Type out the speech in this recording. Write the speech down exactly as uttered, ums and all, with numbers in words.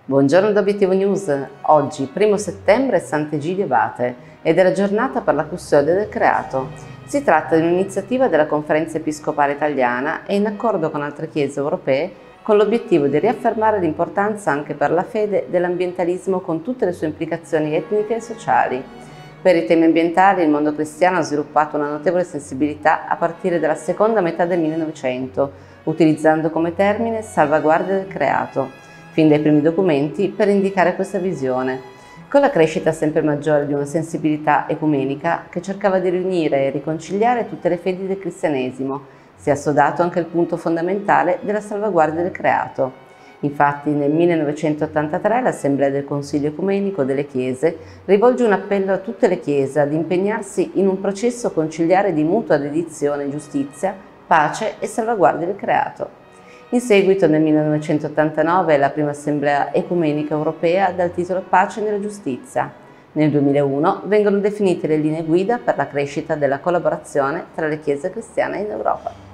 Buongiorno da Obiettivo News. Oggi, primo settembre, è Sant'Egidio Abate ed è la giornata per la custodia del creato. Si tratta di un'iniziativa della Conferenza Episcopale Italiana e in accordo con altre chiese europee con l'obiettivo di riaffermare l'importanza anche per la fede dell'ambientalismo con tutte le sue implicazioni etniche e sociali. Per i temi ambientali il mondo cristiano ha sviluppato una notevole sensibilità a partire dalla seconda metà del millenovecento, utilizzando come termine salvaguardia del creato, fin dai primi documenti per indicare questa visione. Con la crescita sempre maggiore di una sensibilità ecumenica che cercava di riunire e riconciliare tutte le fedi del cristianesimo, si è assodato anche il punto fondamentale della salvaguardia del creato. Infatti nel millenovecentottantatré l'Assemblea del Consiglio Ecumenico delle Chiese rivolge un appello a tutte le Chiese ad impegnarsi in un processo conciliare di mutua dedizione e giustizia, pace e salvaguardia del creato. In seguito nel millenovecentottantanove la prima Assemblea Ecumenica Europea dal titolo Pace nella Giustizia. Nel duemilauno vengono definite le linee guida per la crescita della collaborazione tra le Chiese cristiane in Europa.